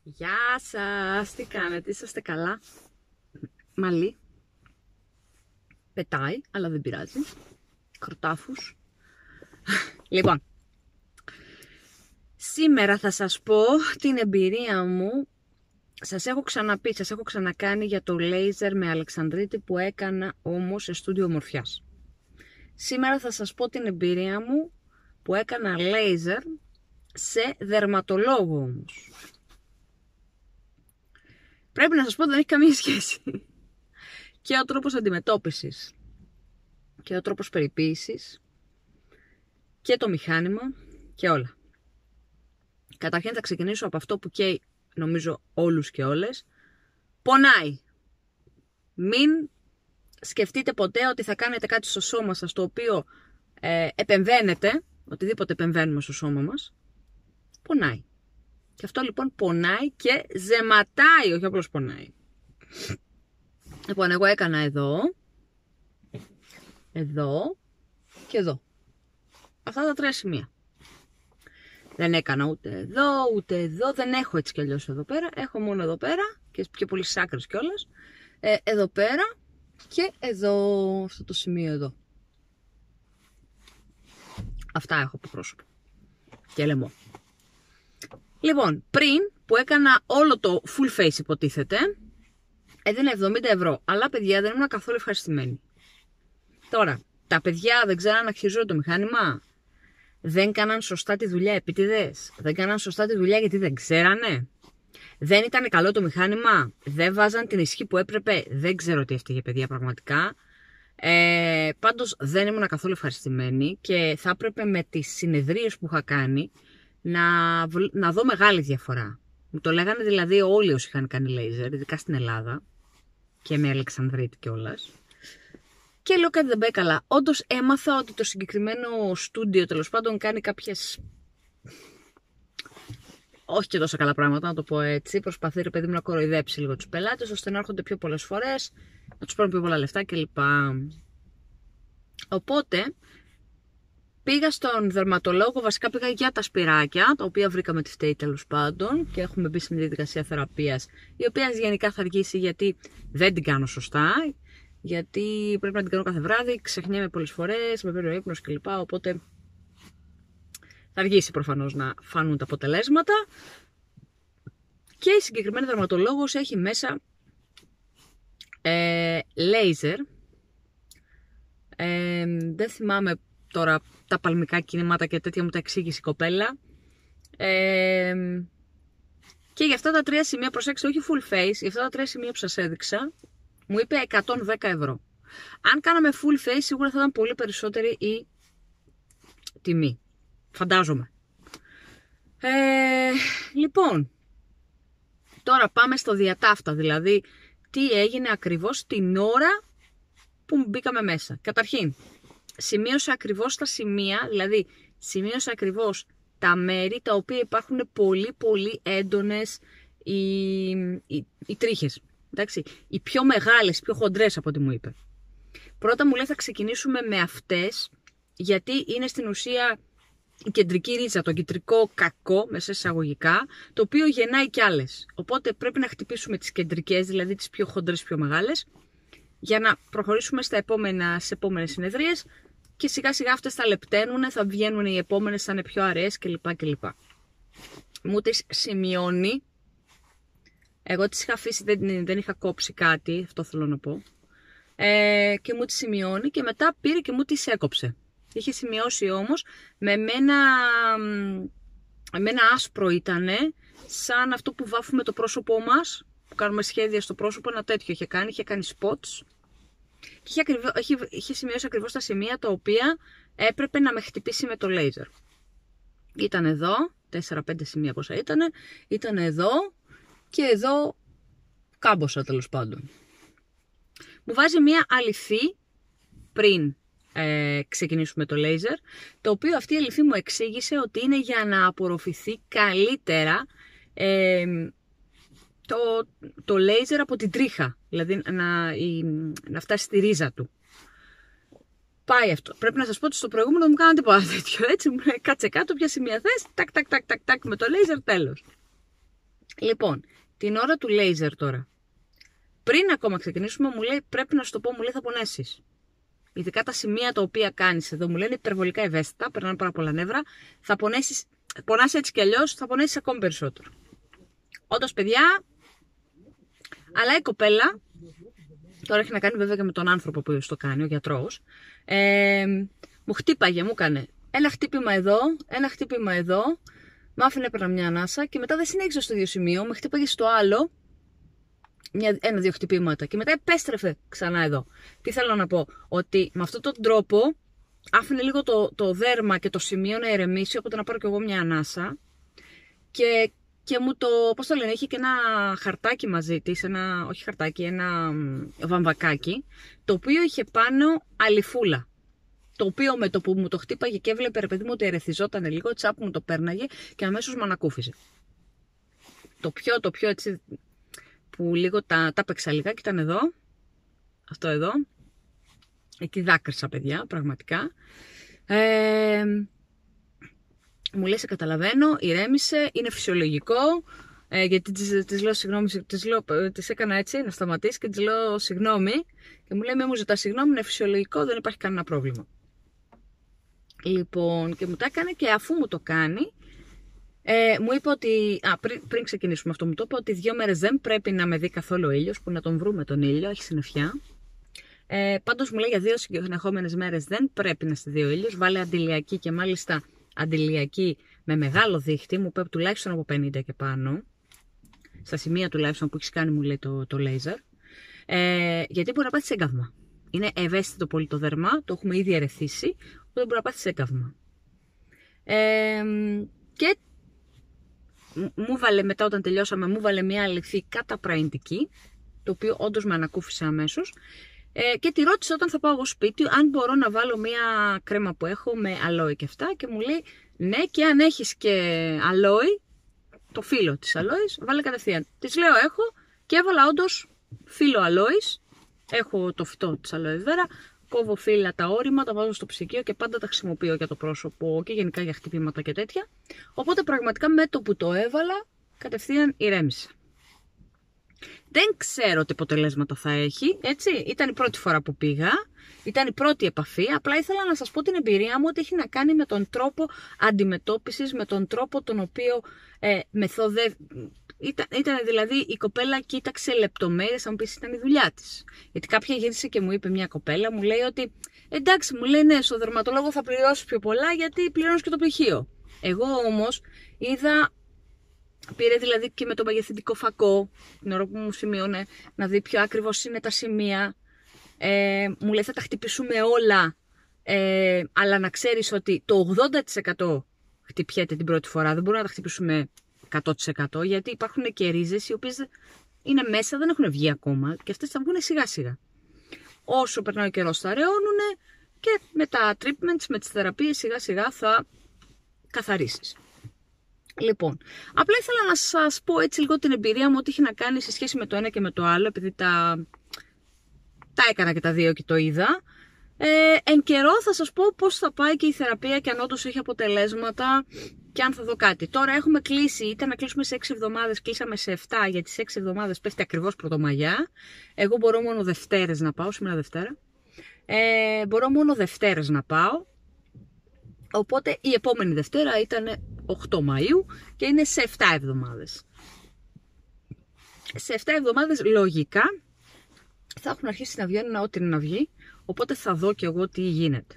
Γεια σας, τι κάνετε, είσαστε καλά? Μαλλί πετάει, αλλά δεν πειράζει. Κροτάφους. Λοιπόν, σήμερα θα σας πω την εμπειρία μου. Σας έχω ξαναπεί, σας έχω ξανακάνει για το λέιζερ με Αλεξανδρίτη που έκανα όμως σε στούντιο ομορφιάς. Σήμερα θα σας πω την εμπειρία μου που έκανα λέιζερ σε δερματολόγο όμως. Πρέπει να σας πω ότι δεν έχει καμία σχέση. Και ο τρόπος αντιμετώπισης και ο τρόπος περιποίησης και το μηχάνημα και όλα. Καταρχήν θα ξεκινήσω από αυτό που καίει νομίζω όλους και όλες. Πονάει. Μην σκεφτείτε ποτέ ότι θα κάνετε κάτι στο σώμα σας το οποίο επεμβαίνετε, οτιδήποτε επεμβαίνουμε στο σώμα μας. Πονάει. Και αυτό λοιπόν πονάει και ζεματάει, όχι απλώς πονάει. Λοιπόν, εγώ έκανα εδώ και εδώ. Αυτά τα τρία σημεία. Δεν έκανα ούτε εδώ, δεν έχω έτσι κι αλλιώς εδώ πέρα. Έχω μόνο εδώ πέρα και πιο πολύ σάκρες κιόλας. Εδώ πέρα και εδώ, αυτό το σημείο εδώ. Αυτά έχω από πρόσωπο και λαιμό. Λοιπόν, πριν που έκανα όλο το full face υποτίθεται, έδινε 70 ευρώ. Αλλά παιδιά δεν ήμουν καθόλου ευχαριστημένη. Τώρα, τα παιδιά δεν ξέραν να χειριζόνται το μηχάνημα. Δεν κάναν σωστά τη δουλειά επίτηδες. Δεν κάναν σωστά τη δουλειά γιατί δεν ξέρανε. Δεν ήταν καλό το μηχάνημα. Δεν βάζαν την ισχύ που έπρεπε. Δεν ξέρω τι έφταιγε παιδιά πραγματικά. Πάντως δεν ήμουν καθόλου ευχαριστημένη και θα έπρεπε με τις συνεδρίες που είχα κάνει να δω μεγάλη διαφορά. Μου το λέγανε δηλαδή όλοι όσοι είχαν κάνει λέιζερ, ειδικά στην Ελλάδα και με Αλεξανδρίτη κιόλας. Και λέω κάτι δεν πάει καλά. Όντως έμαθα ότι το συγκεκριμένο στούντιο τέλος πάντων κάνει κάποιες όχι και τόσα καλά πράγματα, να το πω έτσι. Προσπαθεί ρε παιδί μου να κοροϊδέψει λίγο τους πελάτες ώστε να έρχονται πιο πολλές φορές, να τους πάρουν πιο πολλά λεφτά κλπ. Οπότε πήγα στον δερματολόγο, βασικά πήγα για τα σπυράκια, τα οποία βρήκαμε τη φταίει τέλος πάντων και έχουμε μπει στην διαδικασία θεραπείας, η οποία γενικά θα αργήσει γιατί δεν την κάνω σωστά, γιατί πρέπει να την κάνω κάθε βράδυ, ξεχνιέμαι πολλές φορές, με παίρνει ο ύπνος κλπ. Οπότε θα αργήσει προφανώς να φανούν τα αποτελέσματα. Και η συγκεκριμένη δερματολόγος έχει μέσα λέιζερ. Δεν θυμάμαι τώρα τα παλμικά κινήματα και τέτοια, μου τα εξήγησε η κοπέλα. Και για αυτά τα τρία σημεία, προσέξτε, όχι full face, για αυτά τα τρία σημεία που σας έδειξα, μου είπε 110 ευρώ. Αν κάναμε full face, σίγουρα θα ήταν πολύ περισσότερη η τιμή. Φαντάζομαι. Λοιπόν, τώρα πάμε στο διατάφτα, δηλαδή τι έγινε ακριβώς την ώρα που μπήκαμε μέσα. Καταρχήν, σημείωσα ακριβώς τα σημεία, δηλαδή σημείωσα ακριβώς τα μέρη τα οποία υπάρχουν πολύ πολύ έντονες οι τρίχες. Εντάξει, οι πιο μεγάλες, πιο χοντρές από ό,τι μου είπε. Πρώτα μου λέει θα ξεκινήσουμε με αυτές, γιατί είναι στην ουσία η κεντρική ρίζα, το κεντρικό κακό, μέσα εισαγωγικά, το οποίο γεννάει κι άλλες. Οπότε πρέπει να χτυπήσουμε τις κεντρικές, δηλαδή τις πιο χοντρές, πιο μεγάλες, για να προχωρήσουμε στις επόμενες συνεδρίες και σιγά σιγά αυτές θα λεπταίνουν, θα βγαίνουν οι επόμενες, θα είναι πιο αραιές κλπ. Μου τις σημειώνει. Εγώ τις είχα αφήσει, δεν είχα κόψει κάτι, αυτό θέλω να πω. Και μου τις σημειώνει και μετά πήρε και μου τις έκοψε. Είχε σημειώσει όμως με ένα άσπρο ήτανε, σαν αυτό που βάφουμε το πρόσωπό μας, που κάνουμε σχέδια στο πρόσωπο, ένα τέτοιο είχε κάνει spots. Και είχε σημειώσει ακριβώς τα σημεία τα οποία έπρεπε να με χτυπήσει με το λέιζερ. Ήταν εδώ, 4-5 σημεία πόσα ήταν εδώ και εδώ κάμποσα τέλος πάντων. Μου βάζει μια αληθή πριν ξεκινήσουμε το λέιζερ, το οποίο αυτή η αληθή μου εξήγησε ότι είναι για να απορροφηθεί καλύτερα το λέιζερ από την τρίχα, δηλαδή να φτάσει στη ρίζα του. Πάει αυτό. Πρέπει να σας πω ότι στο προηγούμενο δεν μου κάνανε τίποτα τέτοιο, έτσι, μου λέει κάτσε κάτω, ποια σημεία θες, τάκ, με το λέιζερ, τέλος. Λοιπόν, την ώρα του λέιζερ τώρα. Πριν ακόμα ξεκινήσουμε, μου λέει, πρέπει να σου το πω, μου λέει, θα πονέσεις. Ειδικά τα σημεία τα οποία κάνεις εδώ, μου λένε υπερβολικά ευαίσθητα, περνάνε πάρα πολλά νεύρα. Θα πονέσεις, πονάς έτσι κι αλλιώς, θα πονέσεις ακόμη περισσότερο. Όντως, παιδιά, αλλά η κοπέλα, τώρα έχει να κάνει βέβαια και με τον άνθρωπο που το κάνει, ο γιατρός, μου χτύπαγε, μου έκανε ένα χτύπημα εδώ, ένα χτύπημα εδώ, μ' άφηνε, έπαιρνα μια ανάσα και μετά δεν συνέχισε στο ίδιο σημείο, με χτύπαγε στο άλλο, ένα-δύο χτυπήματα και μετά επέστρεφε ξανά εδώ. Τι θέλω να πω, ότι με αυτόν τον τρόπο άφηνε λίγο το δέρμα και το σημείο να ηρεμήσει, οπότε να πάρω κι εγώ μια ανάσα και μου το, πώς το λένε, είχε και ένα χαρτάκι μαζί της, όχι χαρτάκι, ένα βαμβακάκι, το οποίο είχε πάνω αληφούλα. Το οποίο με το που μου το χτύπαγε και έβλεπε, ρε παιδί μου, ότι ερεθιζόταν λίγο, τσάπ μου το πέρναγε και αμέσως με ανακούφιζε. Το πιο έτσι που λίγο τα παίξα λιγάκι ήταν εδώ, αυτό εδώ, εκεί δάκρυσα, παιδιά, πραγματικά. Μου λέει, σε καταλαβαίνω, ηρέμησε, είναι φυσιολογικό, γιατί της λέω συγγνώμη, της έκανα έτσι να σταματήσει και της λέω συγγνώμη και μου λέει, με μου ζητά συγγνώμη, είναι φυσιολογικό, δεν υπάρχει κανένα πρόβλημα. Λοιπόν, και μου τα έκανε και αφού μου το κάνει, μου είπε ότι, πριν ξεκινήσουμε αυτό, μου το είπε ότι 2 μέρες δεν πρέπει να με δει καθόλου ο ήλιος, που να τον βρούμε τον ήλιο, έχει συννεφιά. Πάντως μου λέει για 2 συνεχόμενες μέρες δεν πρέπει να στη δει ο ήλιος, βάλε αντιλιακή και μάλιστα αντιλιακή με μεγάλο δίχτυ, μου είπε τουλάχιστον από 50 και πάνω, στα σημεία τουλάχιστον που έχεις κάνει, μου λέει το λέιζερ, γιατί μπορεί να πάθεις έγκαυμα. Είναι ευαίσθητο πολύ το δέρμα, το έχουμε ήδη ερεθίσει, οπότε μπορεί να πάθεις έγκαυμα. Και μου βάλε μετά, όταν τελειώσαμε, μου βάλε μια αληθή καταπραϊντική, το οποίο όντως με ανακούφισε αμέσως. Και τη ρώτησα όταν θα πάω εγώ σπίτι, αν μπορώ να βάλω μια κρέμα που έχω με αλόι και αυτά. Και μου λέει, ναι, και αν έχεις και αλόι, το φύλλο της αλόης, βάλε κατευθείαν. Της λέω, έχω, και έβαλα όντως φύλλο αλόης. Έχω το φυτό της αλόης βέρα, κόβω φύλλα τα όρημα, τα βάζω στο ψυγείο και πάντα τα χρησιμοποιώ για το πρόσωπο και γενικά για χτυπήματα και τέτοια. Οπότε πραγματικά με το που το έβαλα, κατευθείαν ηρέμησε. Δεν ξέρω τι αποτελέσματα θα έχει, έτσι. Ήταν η πρώτη φορά που πήγα, ήταν η πρώτη επαφή. Απλά ήθελα να σας πω την εμπειρία μου ότι έχει να κάνει με τον τρόπο αντιμετώπισης, με τον τρόπο τον οποίο ήταν δηλαδή η κοπέλα κοίταξε λεπτομέρειες, αν μου πεις ήταν η δουλειά της. Γιατί κάποια γύρισε και μου είπε μια κοπέλα, μου λέει ότι εντάξει, μου λέει ναι, στο δερματολόγο θα πληρώσεις πιο πολλά γιατί πληρώνεις και το πτυχίο. Εγώ όμως είδα. Πήρε δηλαδή και με το μεγεθυντικό φακό, την ώρα που μου σημείωνε, να δει πιο ακριβώς είναι τα σημεία. Μου λέει θα τα χτυπήσουμε όλα, αλλά να ξέρεις ότι το 80% χτυπιέται την πρώτη φορά. Δεν μπορούμε να τα χτυπήσουμε 100%, γιατί υπάρχουν και ρίζες οι οποίες είναι μέσα, δεν έχουν βγει ακόμα και αυτές θα βγουν σιγά σιγά. Όσο περνάει ο καιρός θα ρεώνουν και με τα treatments, με τις θεραπείες σιγά σιγά θα καθαρίσεις. Λοιπόν, απλά ήθελα να σας πω έτσι λίγο την εμπειρία μου, ότι έχει να κάνει σε σχέση με το ένα και με το άλλο, επειδή τα έκανα και τα δύο και το είδα. Εν καιρό θα σας πω πώς θα πάει και η θεραπεία και αν όντως έχει αποτελέσματα και αν θα δω κάτι. Τώρα έχουμε κλείσει, ήταν να κλείσουμε σε 6 εβδομάδες, κλείσαμε σε 7, γιατί σε 6 εβδομάδες πέφτει ακριβώς Πρωτομαγιά. Εγώ μπορώ μόνο Δευτέρες να πάω, σήμερα Δευτέρα. Μπορώ μόνο Δευτέρες να πάω. Οπότε η επόμενη Δευτέρα ήταν 8 Μαΐου και είναι σε 7 εβδομάδες. Σε 7 εβδομάδες λογικά θα έχουν αρχίσει να βγαίνουν ό,τι είναι να βγει, οπότε θα δω κι εγώ τι γίνεται.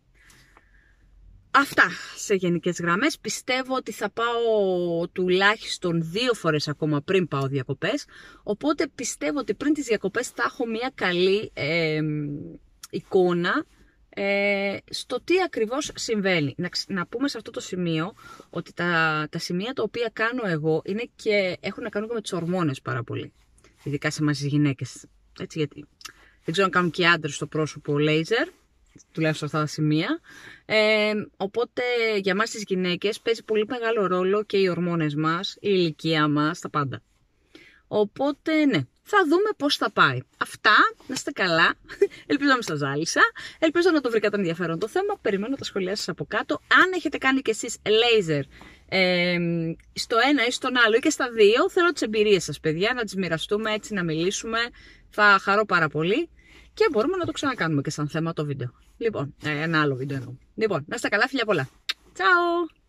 Αυτά σε γενικές γραμμές. Πιστεύω ότι θα πάω τουλάχιστον 2 φορές ακόμα πριν πάω διακοπές, οπότε πιστεύω ότι πριν τις διακοπές θα έχω μια καλή εικόνα στο τι ακριβώς συμβαίνει. Να πούμε σε αυτό το σημείο ότι τα σημεία τα οποία κάνω εγώ έχουν να κάνουν και με τις ορμόνες πάρα πολύ. Ειδικά σε εμάς τις γυναίκες. Έτσι, γιατί δεν ξέρω αν κάνουν και άντρες στο πρόσωπο λέιζερ, τουλάχιστον αυτά τα σημεία. Οπότε για εμάς τις γυναίκες παίζει πολύ μεγάλο ρόλο και οι ορμόνες μας, η ηλικία μας, τα πάντα. Οπότε ναι, Θα δούμε πώς θα πάει. Αυτά, να είστε καλά. Ελπίζω να μην σας ζάλισα. Ελπίζω να το βρήκατε ενδιαφέρον το θέμα. Περιμένω τα σχόλιά σας από κάτω. Αν έχετε κάνει κι εσείς laser στο ένα ή στον άλλο ή και στα δύο, θέλω τις εμπειρίες σας, παιδιά, να τις μοιραστούμε, έτσι να μιλήσουμε. Θα χαρώ πάρα πολύ και μπορούμε να το ξανακάνουμε και σαν θέμα το βίντεο. Λοιπόν, ένα άλλο βίντεο εννοώ. Λοιπόν, να είστε καλά, φιλιά πολλά. Τσάου!